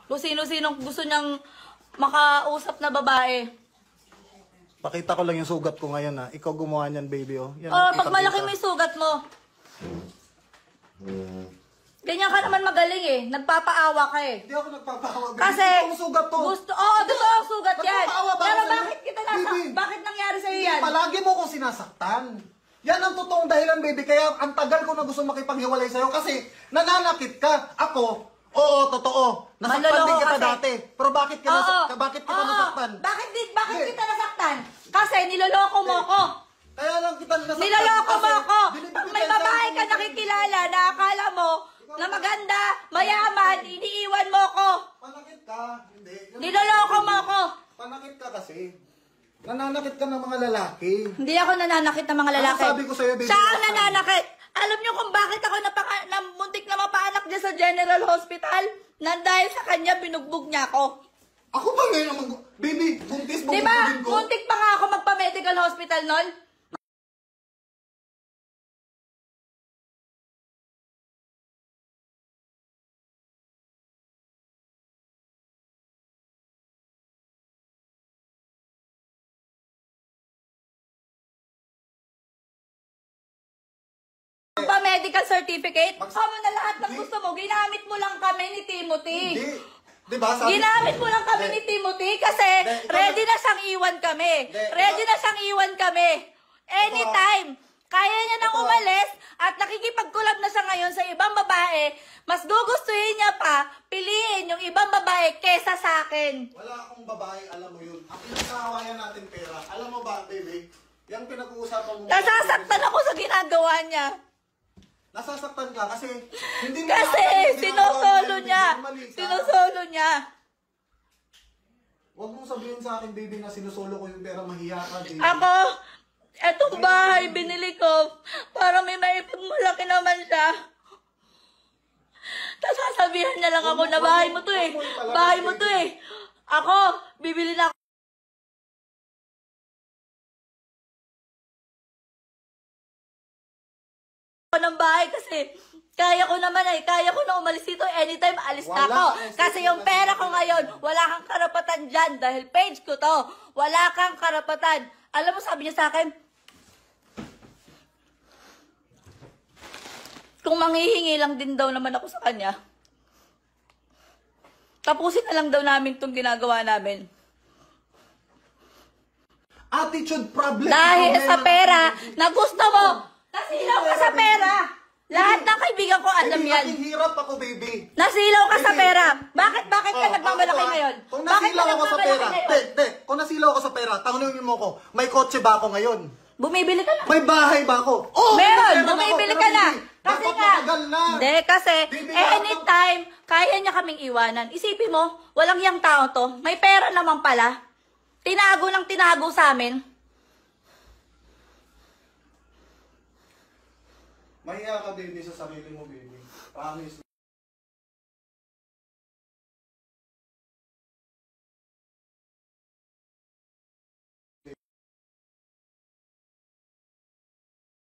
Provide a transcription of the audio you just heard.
Kung sino-sinong gusto niyang makausap na babae. Pakita ko lang yung sugat ko ngayon ha. Ikaw gumawa niyan, baby, oh. Yan, Pag malaki mo yung sugat mo. Ganyan ka naman magaling eh. Nagpapaawa ka eh. Hindi ako nagpapaawa, baby. Kasi, ang sugat to. totoo ang sugat yan. Nagpapaawa ba Pero ako sa'yo? bakit kita Baby, bakit nangyari sa'yo Hindi, yan? palagi mo kong sinasaktan. Yan ang totoong dahilan, baby. Kaya ang tagal ko na gusto makipaghiwalay sa'yo kasi nananakit ka. Ako, oo, totoo. Nasaktan din kita dati. Pero bakit kita nasaktan? Bakit kita nasaktan? Kasi niloloko mo ko. Kaya lang kita nasaktan. Niloloko mo ako. Pag may babae ka nakikilala na akala mo na maganda, mayaman, iniiwan mo ko. Panakit ka. Hindi. Niloloko mo ako. Panakit ka kasi. Nananakit ka ng mga lalaki. Hindi ako nananakit ng mga lalaki. Ano sabi ko sa'yo, baby? Siya ang nananakit. Alam niyo kung bakit ako muntik na mapaanak dyan sa General Hospital? Dahil sa kanya, binugbog niya ako. Ako ba ngayon naman? Baby, buntis mo Diba? ko? Muntik pa nga ako magpa-medical hospital nun. Pa-medical certificate? Mo na lahat ng gusto mo, ginamit mo lang kami ni Timothy. Hindi. Diba? Ginamit mo lang kami ni Timothy kasi ready na siyang iwan kami. Ready na siyang iwan kami. Anytime. Kaya niya nang umalis at nakikipag-collab na siya ngayon sa ibang babae, mas gugustuhin niya pa piliin yung ibang babae kesa sa akin. Wala akong babae, alam mo yun. Ang pinagkahawayan natin pera. Alam mo ba, baby? Yung pinag-uusapan mo. Nasasaktan ako sa ginagawa niya. Nasasaktan ka kasi hindi mo Kasi sinosolo niya. Sinosolo niya. Huwag mong sabihin sa akin, baby, na sinusolo ko yung pera. Mahiya ka, baby. Ako, etong bahay binili ko para may maipagmalaki naman siya. Tapos sasabihan niya lang ako na bahay mo to eh. Bahay mo to eh. Ako, bibili na ako ng bahay kasi kaya ko naman kaya ko na umalis dito anytime, alis na ako. Kasi yung pera ko ngayon, wala kang karapatan dyan dahil page ko to. Wala kang karapatan. Alam mo, sabi niya sa akin, kung manghihingi lang din daw naman ako sa kanya, tapusin na lang daw namin itong ginagawa namin. Attitude problem. Dahil sa pera na gusto mo, nasilaw ka sa pera. Lahat ng kaibigan ko alam yan. Baby, hirap ako, baby. Nasilaw ka sa pera. Bakit ka nagmamalaki ngayon? Kung nasilaw ako sa pera, kung nasilaw ako sa pera, tanungin mo ko, may kotse ba ako ngayon? Bumibili ka na. May bahay ba ako? Oh, meron, bumibili ka na. Kasi nga, hindi, kasi anytime, kaya niya kaming iwanan. Isipin mo, walang yang tao to. May pera naman pala. Tinago ng tinago sa amin. Mahiya ka, baby, sa sarili mo, baby. Promise.